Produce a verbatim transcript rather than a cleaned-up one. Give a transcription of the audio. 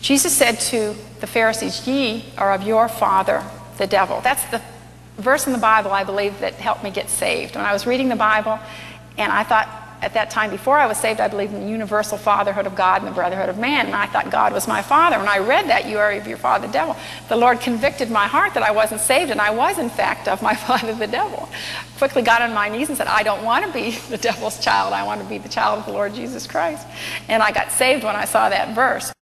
Jesus said to the Pharisees, "Ye are of your father, the devil." That's the verse in the Bible, I believe, that helped me get saved. When I was reading the Bible, and I thought at that time, before I was saved, I believed in the universal fatherhood of God and the brotherhood of man, and I thought God was my father. When I read that, "You are of your father, the devil," the Lord convicted my heart that I wasn't saved, and I was, in fact, of my father, the devil. Quickly got on my knees and said, "I don't want to be the devil's child. I want to be the child of the Lord Jesus Christ." And I got saved when I saw that verse.